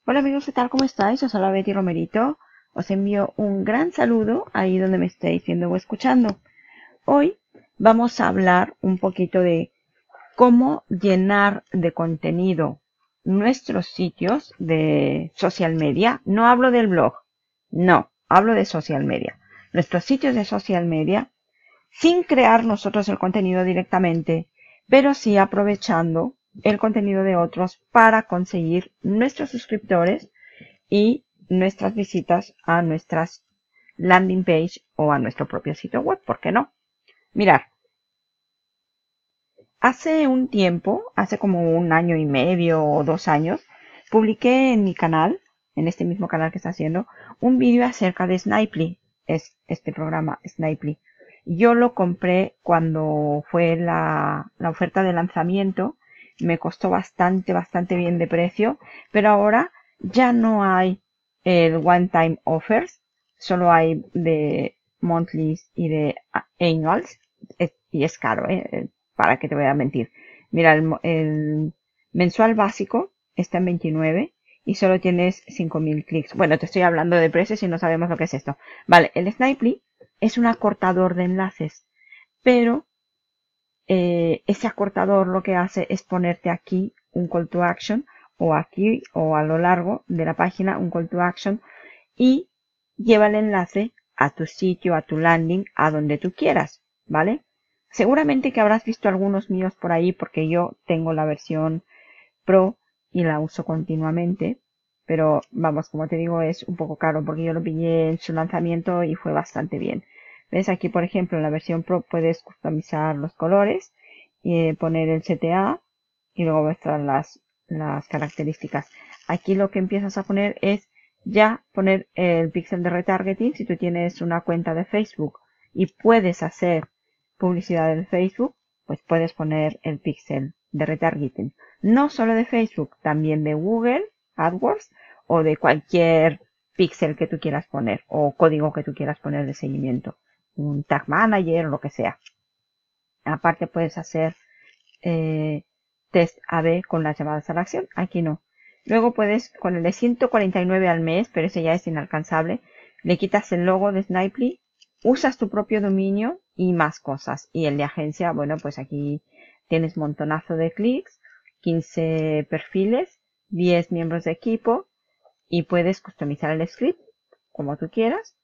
Hola amigos, ¿qué tal? ¿Cómo estáis? Os habla Betty Romerito. Os envío un gran saludo ahí donde me estéis viendo o escuchando. Hoy vamos a hablar un poquito de cómo llenar de contenido nuestros sitios de social media. No hablo del blog, no, hablo de social media. Nuestros sitios de social media sin crear nosotros el contenido directamente, pero sí aprovechando el contenido de otros para conseguir nuestros suscriptores y nuestras visitas a nuestras landing page o a nuestro propio sitio web, ¿por qué no? Mirar, hace un tiempo, hace como un año y medio o 2 años, publiqué en mi canal, en este mismo canal que está haciendo, un vídeo acerca de Snipely, es este programa Snipely. Yo lo compré cuando fue la oferta de lanzamiento, me costó bastante bien de precio, pero ahora ya no hay el one time offers, solo hay de monthlies y de annuals, y es caro, ¿para qué te voy a mentir? Mira, el mensual básico está en 29 y solo tienes 5.000 clics. Bueno, te estoy hablando de precios y no sabemos lo que es esto. Vale, el Snipely es un acortador de enlaces, pero ese acortador lo que hace es ponerte aquí un call to action o aquí o a lo largo de la página un call to action y lleva el enlace a tu sitio, a tu landing, a donde tú quieras, ¿vale? Seguramente que habrás visto algunos míos por ahí porque yo tengo la versión Pro y la uso continuamente, pero vamos, como te digo, es un poco caro porque yo lo pillé en su lanzamiento y fue bastante bien. ¿Ves? Aquí, por ejemplo, en la versión Pro puedes customizar los colores y poner el CTA y luego mostrar las características. Aquí lo que empiezas a poner es ya poner el píxel de retargeting. Si tú tienes una cuenta de Facebook y puedes hacer publicidad en Facebook, pues puedes poner el píxel de retargeting. No solo de Facebook, también de Google AdWords o de cualquier píxel que tú quieras poner o código que tú quieras poner de seguimiento. Un tag manager o lo que sea. Aparte puedes hacer test AB con las llamadas a la acción. Aquí no. Luego puedes, con el de 149 al mes, pero ese ya es inalcanzable, le quitas el logo de Snipely, usas tu propio dominio y más cosas. Y el de agencia, bueno, pues aquí tienes montonazo de clics, 15 perfiles, 10 miembros de equipo y puedes customizar el script como tú quieras.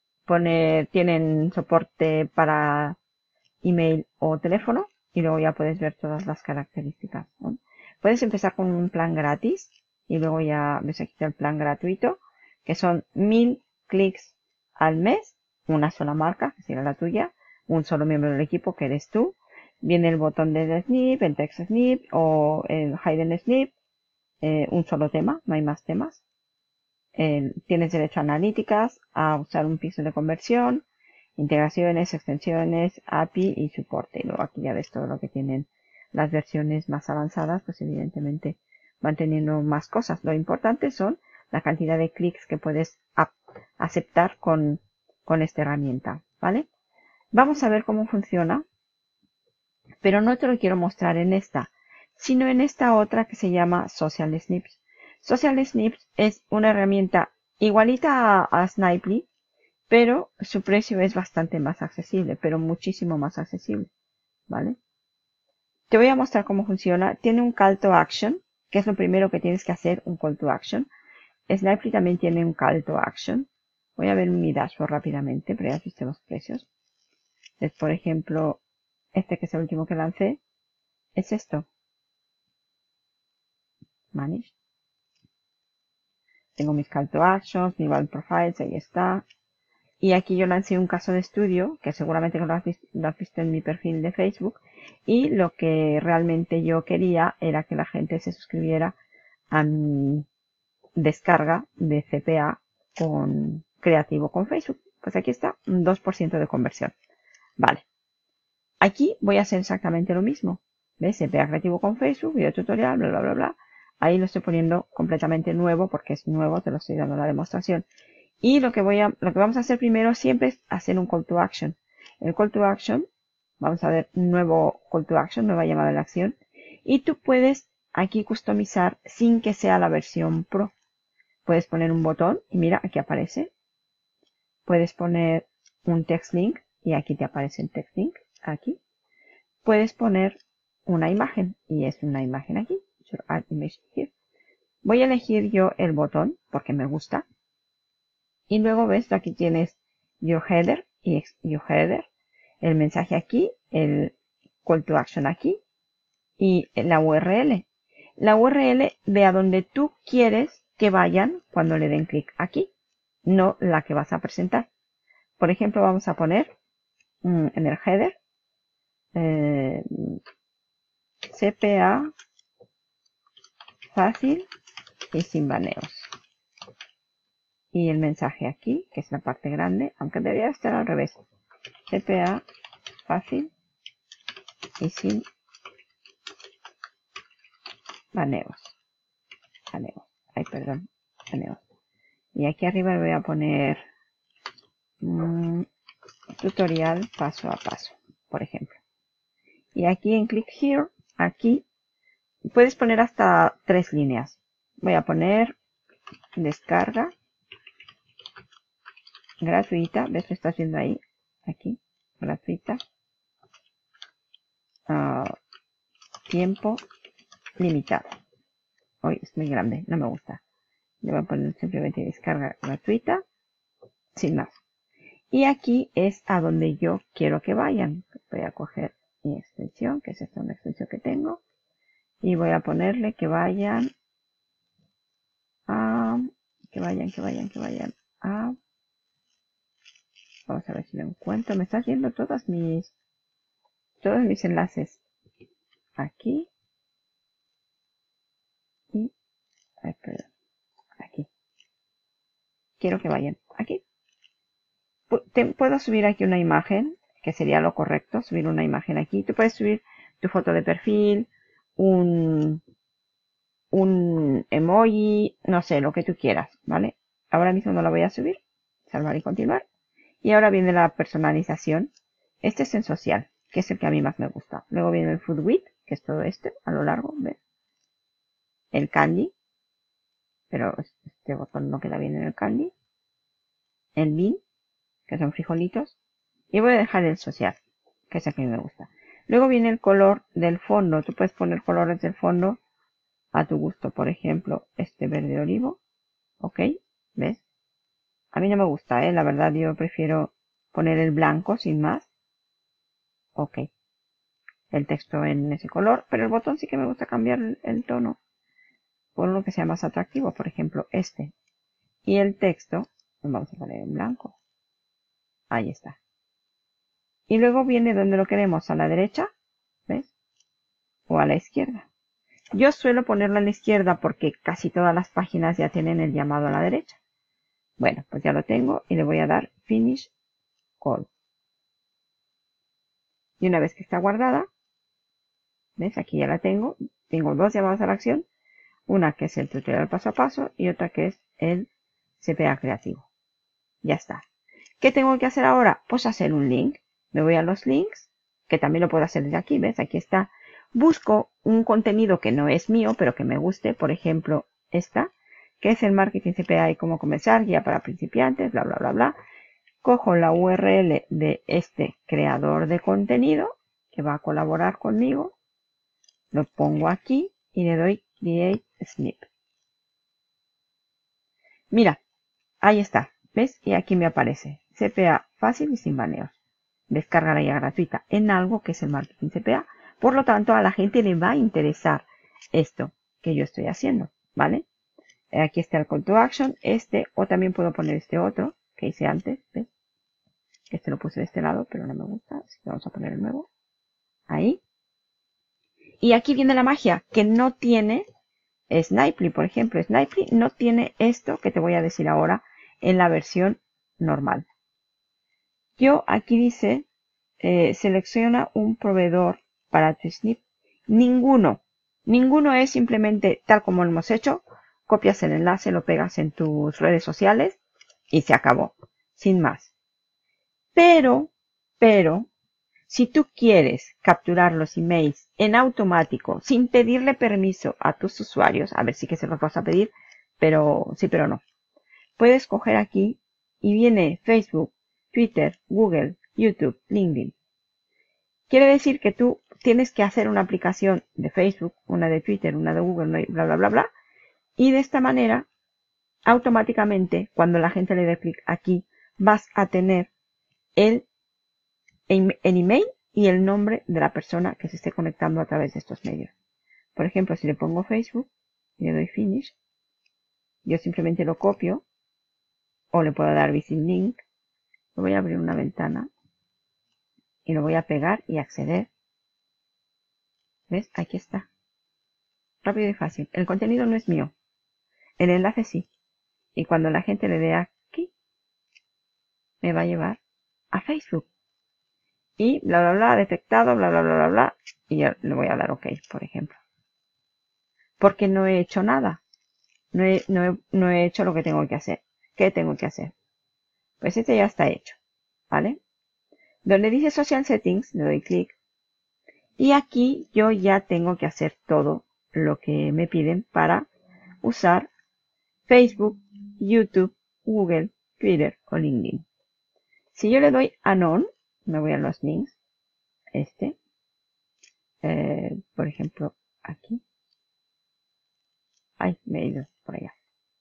Tienen soporte para email o teléfono y luego ya puedes ver todas las características, ¿no? Puedes empezar con un plan gratis y luego ya ves aquí el plan gratuito, que son 1000 clics al mes, una sola marca, que será la tuya, un solo miembro del equipo, que eres tú. Viene el botón del snip, el text snip o el hidden snip, un solo tema, no hay más temas. Tienes derecho a analíticas, a usar un pixel de conversión, integraciones, extensiones, API y soporte. Y luego aquí ya ves todo lo que tienen las versiones más avanzadas, pues evidentemente van teniendo más cosas. Lo importante son la cantidad de clics que puedes aceptar con esta herramienta, ¿vale? Vamos a ver cómo funciona, pero no te lo quiero mostrar en esta, sino en esta otra que se llama Social Snips. Social Snips es una herramienta igualita a Snipely, pero su precio es bastante más accesible, pero muchísimo más accesible, ¿vale? Te voy a mostrar cómo funciona. Tiene un call to action, que es lo primero que tienes que hacer, un call to action. Snipely también tiene un call to action. Voy a ver mi dashboard rápidamente, pero ya viste los precios. Entonces, por ejemplo, este que es el último que lancé, es esto. Manage. Tengo mis call to actions, mi value profiles, ahí está. Y aquí yo lancé un caso de estudio, que seguramente lo has visto en mi perfil de Facebook. Y lo que realmente yo quería era que la gente se suscribiera a mi descarga de CPA con creativo con Facebook. Pues aquí está, un 2% de conversión. Vale. Aquí voy a hacer exactamente lo mismo. ¿Ves? CPA creativo con Facebook, video tutorial, bla, bla, bla, bla. Ahí lo estoy poniendo completamente nuevo porque es nuevo, te lo estoy dando la demostración. Y lo que vamos a hacer primero siempre es hacer un call to action. El call to action, vamos a ver un nuevo call to action, nueva llamada a la acción. Y tú puedes aquí customizar sin que sea la versión Pro. Puedes poner un botón y mira, aquí aparece. Puedes poner un text link y aquí te aparece el text link. Aquí. Puedes poner una imagen y es una imagen aquí. Add image here. Voy a elegir yo el botón porque me gusta. Y luego ves, aquí tienes your header y your header. El mensaje aquí, el call to action aquí y la URL. La URL ve a donde tú quieres que vayan cuando le den clic aquí, no la que vas a presentar. Por ejemplo, vamos a poner en el header CPA fácil y sin baneos. Y el mensaje aquí, que es la parte grande, aunque debería estar al revés. CPA fácil y sin baneos. Ay, perdón. Baneos. Y aquí arriba le voy a poner tutorial paso a paso, por ejemplo. Y aquí en Click Here, aquí, puedes poner hasta 3 líneas. Voy a poner descarga gratuita. ¿Ves? Lo estás viendo ahí. Aquí. Gratuita. Tiempo limitado. Hoy es muy grande. No me gusta. Le voy a poner simplemente descarga gratuita. Sin más. Y aquí es a donde yo quiero que vayan. Voy a coger mi extensión, que es esta una extensión que tengo. Y voy a ponerle que vayan a... Que vayan a... Vamos a ver si lo encuentro. Me está haciendo todos mis enlaces. Aquí. Y... Ay, perdón. Aquí. Quiero que vayan aquí. Puedo subir aquí una imagen, que sería lo correcto, subir una imagen aquí. Tú puedes subir tu foto de perfil, un emoji, no sé, lo que tú quieras, ¿vale? Ahora mismo no la voy a subir. Salvar y continuar. Y ahora viene la personalización. Este es en social, que es el que a mí más me gusta. Luego viene el food width, que es todo este, a lo largo, ¿ves? El candy, pero este botón no queda bien en el candy. El bean, que son frijolitos. Y voy a dejar el social, que es el que a mí me gusta. Luego viene el color del fondo. Tú puedes poner colores del fondo a tu gusto. Por ejemplo, este verde olivo. ¿Ok? ¿Ves? A mí no me gusta, la verdad yo prefiero poner el blanco sin más. Ok. El texto en ese color, pero el botón sí que me gusta cambiar el tono por uno que sea más atractivo, por ejemplo este. Y el texto, vamos a poner en blanco. Ahí está. Y luego viene donde lo queremos, a la derecha, ¿ves? O a la izquierda. Yo suelo ponerlo a la izquierda porque casi todas las páginas ya tienen el llamado a la derecha. Bueno, pues ya lo tengo y le voy a dar Finish Call. Y una vez que está guardada, ¿ves? Aquí ya la tengo. Tengo dos llamadas a la acción. Una que es el tutorial paso a paso y otra que es el CPA creativo. Ya está. ¿Qué tengo que hacer ahora? Pues hacer un link. Me voy a los links, que también lo puedo hacer desde aquí, ¿ves? Aquí está. Busco un contenido que no es mío, pero que me guste. Por ejemplo, esta, que es el marketing CPA y cómo comenzar, guía para principiantes, bla, bla, bla, bla. Cojo la URL de este creador de contenido, que va a colaborar conmigo. Lo pongo aquí y le doy Create Snip. Mira, ahí está. ¿Ves? Y aquí me aparece CPA fácil y sin baneos. Descarga ya gratuita en algo que es el marketing CPA. Por lo tanto, a la gente le va a interesar esto que yo estoy haciendo, ¿vale? Aquí está el call to action, o también puedo poner este otro que hice antes, ¿ves? Este lo puse de este lado, pero no me gusta, así que vamos a poner el nuevo. Ahí. Y aquí viene la magia, que no tiene Snipely, por ejemplo. Snipely no tiene esto que te voy a decir ahora en la versión normal. Yo aquí dice, selecciona un proveedor para tu snip. Ninguno es simplemente tal como lo hemos hecho. Copias el enlace, lo pegas en tus redes sociales y se acabó. Sin más. Pero, si tú quieres capturar los emails en automático, sin pedirle permiso a tus usuarios, a ver si que se los vas a pedir, pero sí, pero no. Puedes coger aquí y viene Facebook, Twitter, Google, YouTube, LinkedIn. Quiere decir que tú tienes que hacer una aplicación de Facebook, una de Twitter, una de Google, bla, bla, bla, bla. Y de esta manera, automáticamente, cuando la gente le dé clic aquí, vas a tener el email y el nombre de la persona que se esté conectando a través de estos medios. Por ejemplo, si le pongo Facebook y le doy Finish, yo simplemente lo copio o le puedo dar Visit Link. Lo voy a abrir una ventana y lo voy a pegar y acceder. ¿Ves? Aquí está. Rápido y fácil. El contenido no es mío. El enlace sí. Y cuando la gente le dé aquí, me va a llevar a Facebook. Y bla, bla, bla, detectado, bla, bla, bla, bla, bla. Y yo le voy a dar OK, por ejemplo. Porque no he hecho nada. No he hecho lo que tengo que hacer. ¿Qué tengo que hacer? Pues este ya está hecho. ¿Vale? Donde dice Social Settings, le doy clic. Y aquí yo ya tengo que hacer todo lo que me piden para usar Facebook, YouTube, Google, Twitter o LinkedIn. Si yo le doy a None, me voy a los links. Por ejemplo, aquí. Ay, me he ido por allá.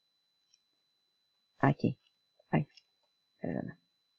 Aquí. Ay, perdona.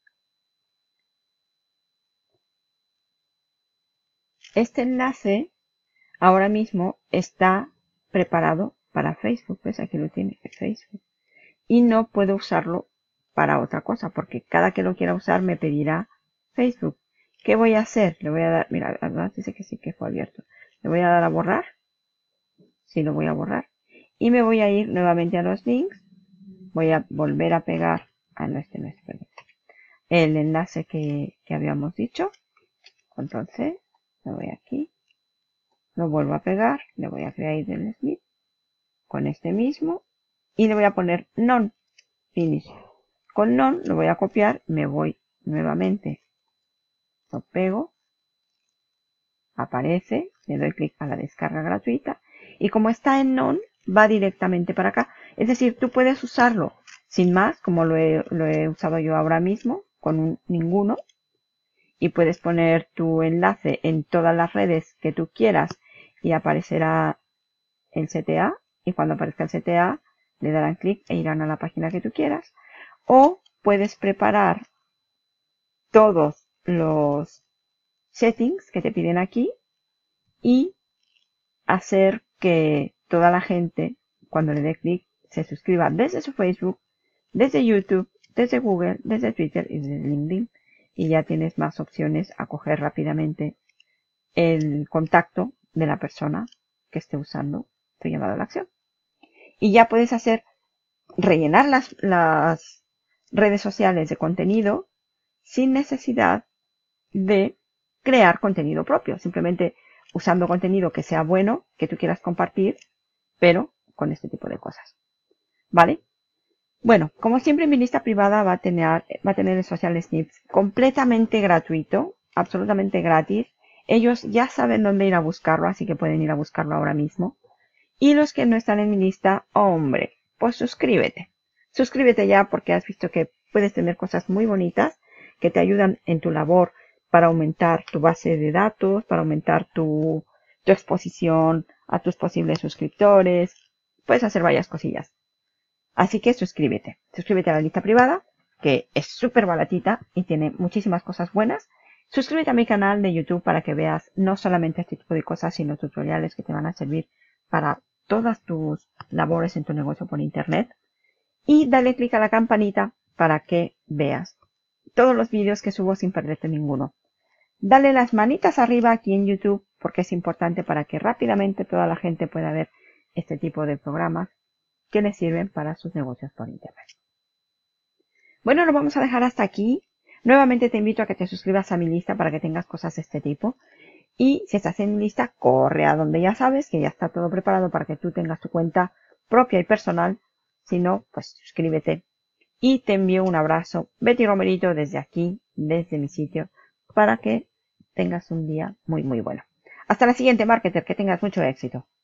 Este enlace ahora mismo está preparado para Facebook. ¿Ves? Aquí lo tiene, Facebook. Y no puedo usarlo para otra cosa, porque cada que lo quiera usar me pedirá Facebook. ¿Qué voy a hacer? Le voy a dar, mira, además dice que sí que fue abierto. Le voy a dar a borrar. Sí, lo voy a borrar. Y me voy a ir nuevamente a los links. Voy a volver a pegar, no, este no es, perdón, el enlace que habíamos dicho. Entonces, me voy aquí. Lo vuelvo a pegar. Le voy a crear el snip con este mismo. Y le voy a poner None. Finish. Con None lo voy a copiar. Me voy nuevamente. Lo pego. Aparece. Le doy clic a la descarga gratuita. Y como está en None, va directamente para acá. Es decir, tú puedes usarlo sin más, como lo he usado yo ahora mismo, con ninguno. Y puedes poner tu enlace en todas las redes que tú quieras y aparecerá el CTA. Y cuando aparezca el CTA, le darán clic e irán a la página que tú quieras. O puedes preparar todos los settings que te piden aquí y hacer que toda la gente, cuando le dé clic, se suscriba desde su Facebook, desde YouTube, desde Google, desde Twitter y desde LinkedIn. Y ya tienes más opciones a coger rápidamente el contacto de la persona que esté usando tu llamada a la acción. Y ya puedes rellenar las redes sociales de contenido sin necesidad de crear contenido propio. Simplemente usando contenido que sea bueno, que tú quieras compartir, pero con este tipo de cosas. ¿Vale? Bueno, como siempre mi lista privada va a tener el Social Snips completamente gratuito, absolutamente gratis. Ellos ya saben dónde ir a buscarlo, así que pueden ir a buscarlo ahora mismo. Y los que no están en mi lista, hombre, pues suscríbete. Suscríbete ya porque has visto que puedes tener cosas muy bonitas que te ayudan en tu labor para aumentar tu base de datos, para aumentar tu exposición a tus posibles suscriptores. Puedes hacer varias cosillas. Así que suscríbete. Suscríbete a la lista privada, que es súper baratita y tiene muchísimas cosas buenas. Suscríbete a mi canal de YouTube para que veas no solamente este tipo de cosas, sino tutoriales que te van a servir para todas tus labores en tu negocio por internet. Y dale clic a la campanita para que veas todos los vídeos que subo sin perderte ninguno. Dale las manitas arriba aquí en YouTube porque es importante para que rápidamente toda la gente pueda ver este tipo de programas que les sirven para sus negocios por internet. Bueno, lo vamos a dejar hasta aquí. Nuevamente te invito a que te suscribas a mi lista para que tengas cosas de este tipo. Y si estás en mi lista, corre a donde ya sabes que ya está todo preparado para que tú tengas tu cuenta propia y personal. Si no, pues suscríbete. Y te envío un abrazo, Betty Romerito, desde aquí, desde mi sitio, para que tengas un día muy, muy bueno. Hasta la siguiente, marketer. Que tengas mucho éxito.